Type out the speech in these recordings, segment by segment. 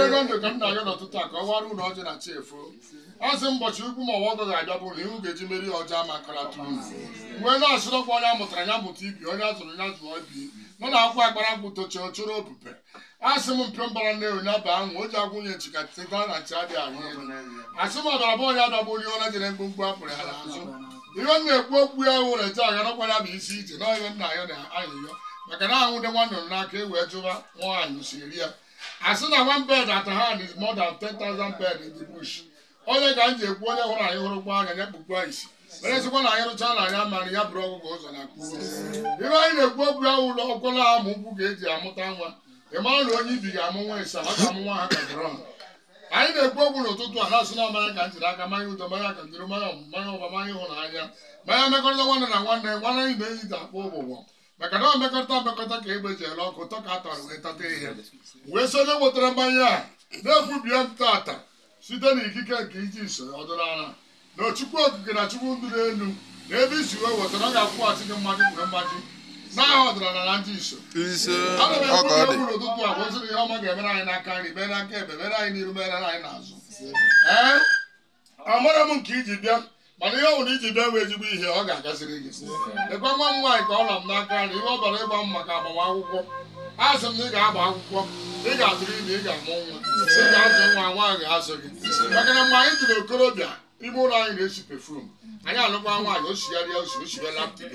ego ndụ ka nna ya n'ụtụtụ a ka ọ wara ụlọ ọjọọ na chefu asị mbọchị ukwu ma ọwa ọgọ ga-abịa bụ na ihu ga-eji meri ọjọọ ama karatu unu mgbe na-asịrọkwa onye amụtara ya mụta ibi onye azụrụ ya zụọ ibi nọ na akwụkwọ akpara akwụ tochi chụrụ opupe asị m mpio mbara nne onye aba ahụ o ji agwụ nye nchika teta na nchi adịghị ahụ elu asị m ọbara bụ onye adọbụ onye ọla jere mgbumgbu apụrụ ya n'azụ ihe m na-ekwu okwu ya wụ na eje agha nakwa ya bụ isi ije na ihe nna ya na-ayịyọ maka na ahụ ndị nwanne n'aka e wee jụba nwaanyị siri ya asị na one bed at hand is more than 10,000 bed in the bush onye ka m ji ekwu onye hụrụ anyị hụrụ gwa anya ya kpukwa isi meresikwa na anyị rụchaa na anyị amara ya bụrụ ọgwụgwọ ụzọ na kpuru ihe anyị na-ekwu okwu ya ụlọ ọkwụla amụ ukwu ga-eji amụta nwa ị mara na onye ibi ga-amụ nwa ịsa ọ ga-amụ nwa ha kagara anyị na-ekwu okwu n'ụtụtụ a na-asị na mmanya ka njiri aka mmanya ụtọ mmanya ka njiri mmanya mmanya ọba mmanya ịhụnanya mmanya mmekọrịta nwanne na nwanne nwanne anyị na-eyi ji akpọ ụgbụgbọ maka na mmekọrịta ka egbe ji ele ọkụ ụtọ ka a tara wee tata ihe wee so onye wetara mmanya a na-ekwubie m tata site n'ikike nke iji usoro ọdịnala na ochukwu okike na chukwu ndụ n'elu na ebe isi wee wetara ọ ga-akwụghachi gị mmadụ gwure mmadụ n'aha ọdịnala na ndị iso ana m ekwu ihe kwuru ụtụtụ a bụziri ihe ọma ga-emere anyị n'aka nri mee n'aka ebe mere anyị n'iru mere anyị n'azụ amara m nke iji bịa mana ihe ọbụla iji bịa bụ ezigbo ihe ọ ga-agaziri gị ekwe nwa m nwaanyị ka ọ nọ m n'aka nri ihe ọ bara ịgba m maka agbamakwụkwọ asị m na ị ga-agba akwụkwọ ị ga-atụrụ ime ị ga-amụ nwa ị ga-azụ nwa nwaanyị ga-azụ gị maka na mgbe anyị tụrụ okorobịa ime ụlọ anyị na-esi pefum anyị alụkwa nwaanyị osigharịa osibe laptop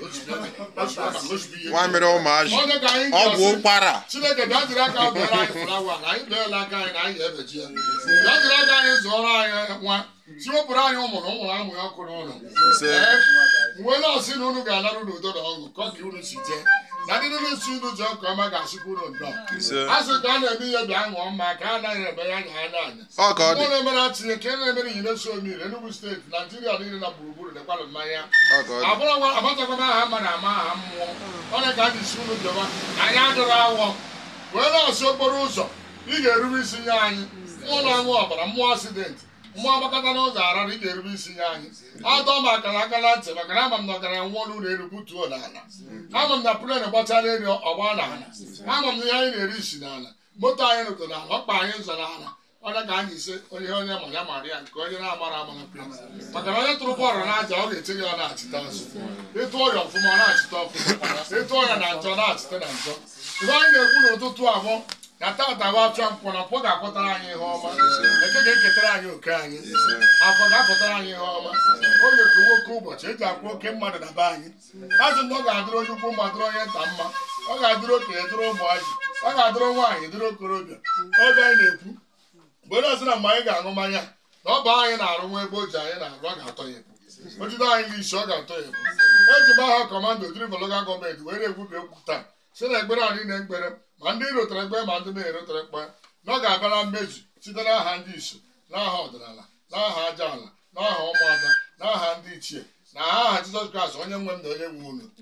ọgwụ ụkwara Chineke bịa jiri aka bịara anyị flawa na anyị bịala aka anyị na anyị ga-ebeji ya bịa jiri aka anyị zụọrọ anyị nwa tiwepụrụ anyị ụmụ na ụmụrụ amụ ya ọkụ n'ụlọ mgbe na-asị na unu ga-alarụ n'udo na ọṅụ ka ọ ka unu si jee na ndị niile isi unu ji ọkụ ọma ga-asịkwa unu nnọọ a sị ka a na-eme ihe bịa ṅụọ mma ka a naghị eme ya anya anya anya mụ na-emere achịnye ka na-emere ihe na-eso omiri Enugu steeti Naijiria niile na gburugburu na-ekwanụ mmanya agbatakwaba aha mma na ama aha mmụọ onye ka a ji si unu bịawa anyị adịrọ awọ wee na-asị okporo ụzọ ị ga-erube isi nye anyị mmụọ na-aṅụ ọbara mmụọ asidenti mmụọ agbakọta n'ụzọ arara ị ga-erube isi nye anyị atọ m akara aka na ntị maka na ama m na ọgaranya nwụọ n'ụlọ elu butuo n'ala ama m na plen gbachara elu ọgba n'ala ama m na ihe anyị na-eri isi n'ala moto anyị rụtụ n'ala ọkpa anyị nzọ n'ala onye ka anyị ise onye ma ya mara ya nke onye na-amara amara plen maka na onye tụrụ bọọlụ n'aja ọ ga-etinye ya na-achịta azụ ịtụ ọrịa ọfụma ọ na-achịta ọfụma ịtụ ọrịa na njọ na-achịta na njọ ihe anyị na-ekwu n'ụtụtụ abụọ na tata bụ afịa nkwọ na nkwọ ga-akpọtara anyị ihe ọma eke ga-eketara anyị oke anyị afọ ga-apụtara anyị ihe ọma oge ka nwoke ụbọchị eji akwụ oke mmadụ na be anyị azụ na ọ ga-adịrị onye ukwu mma dịrị onye nta mma ọ ga-adịrị okenye dịrị ụmụazị ọ ga-adịrị nwaanyị dịrị okorobịa oge anyị na-ekwu mgbe na-asị na mgbe anyị ga-aṅụ mmanya na ọ bụ anyị na-arụ nwa ebe o ji anyị na-arụ ọ ga-atọ ya ebu o jide anyị n'isi ọ ga-atọ ya ebu eji m aha kọmando dịrị local gọọmenti were egwubi egwu taa si na ekpere anyị na-ekpere ma ndị rotere ekpe ma ndị na-erotere ekpe na ọ ga-abịa na mmezu site n'aha ndị iso n'aha ọdịnala n'aha aja ala n'aha ụmụada n'aha ndị ichie na aha Jizọs Kraịst onye nwe m na onye nwe unu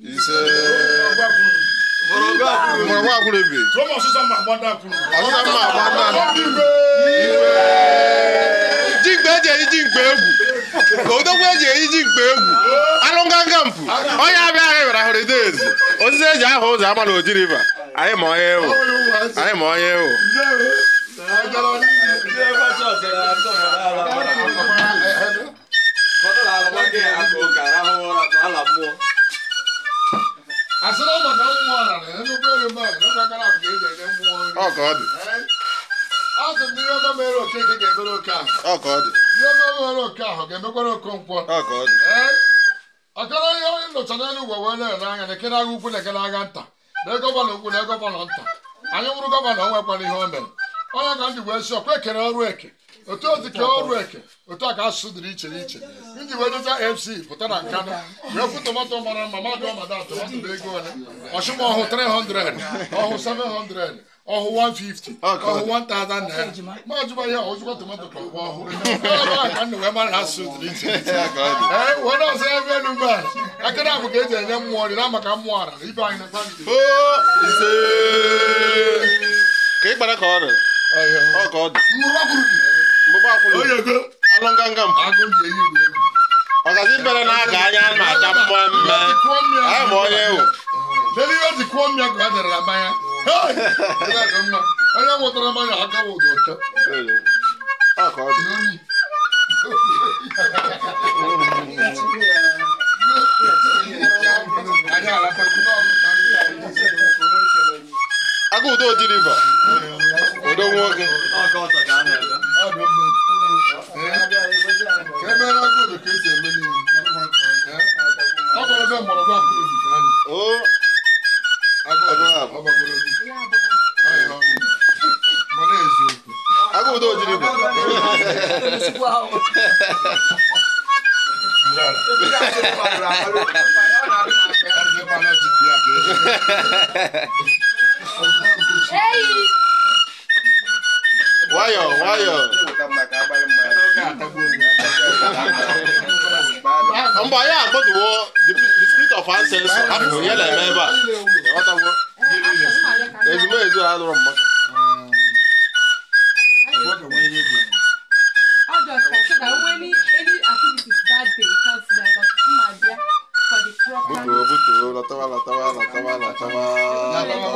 jigbe eji eyi jigbe egwu odogwu eji eyi jigbe egwu anụ nganga mpụ onye abịa anyị were ahụrụ ezi osisi eji aha ụzọ ama na oji riva anyị ma onye ewu anyị ma onye ewu asịrị maka mmụọ ara na nnukwu eri mmadụ n'ọkakara bụ ka eji enye mmụọ nri ọ ka ọ dị azụ m ihe ọma mere okeke ga-emere oke ahụ ọ ka ọ dị ihe ọma mere oke ahụ ga-emekwara okonkwo ọ ka ọ dị ọkara ihe onye nọcha n'elu ụwa wee na-ere anya na ekere agha ukwu na ekere agha nta na gọvanọ ukwu na gọvanọ nta anyị nwụrụ gọvanọ o nwekwara ihe o mere onye ka ndị wee si ọkwa ekere ọrụ eke otu ozike ọrụ eke otu a ka asụsụ dịrị iche n'iche iji wee docha FC pụta na nkana wee kwụ tomato mara mma madụ ọmada tomato bụ ego ole ọchụma ọhụ 300 ọhụ 700 ọhụ 150 ọhụ 1000 naira ma ọjụba ihe ọzụkọ tomato ka ọgba ọhụrụ ka nna wee mara na asụsụ dịrị iche iche wee na-ọzọ ebe elu mba akara bụ ka eji enye mmụọ dị na maka mmụọ ara ibe anyị na-akpa ka ị kpara ka ọ dị ọ ka ọ dị anụ nganga mpụ ọgazi bere na-aga anya na-acha mmụọ mme anyị ma onye ewu Deli yo di kwom ya kwa dere la banya. Onye onye nwetara mmanya aka bụ ụdọ ọcha. Ọ ka ọ dị. Aga udo ojiriba. Udo nwoke. Emere agụ ụdọ ka esi eme n'ihu. Ọ gwara ebe mgbọrọgwụ akụrụ dị ka anyị. Aga udo ojiriba. Wayo. Mba ya agboduwo the spirit of ancestors happen here like ebe a. Ezumezu ha lụrụ mmadụ. Buto, latawa.